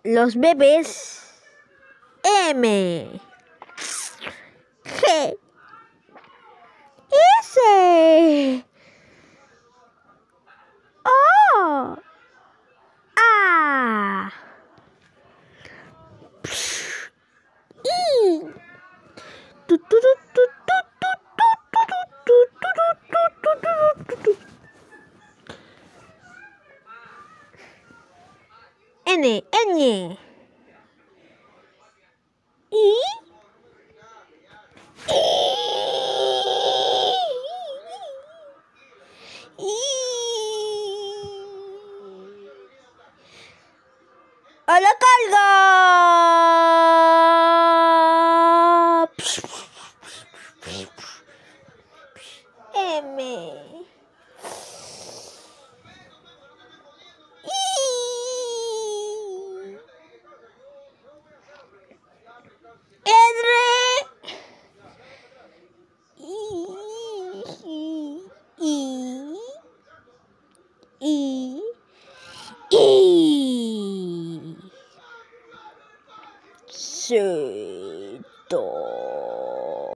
los bebés. M. G. S. O. A. I. Tu, tu, tu, tu, tu, tu, tu, tu, tu, tu, tu. N. Ñ. I. ¡A la carga! M. Z.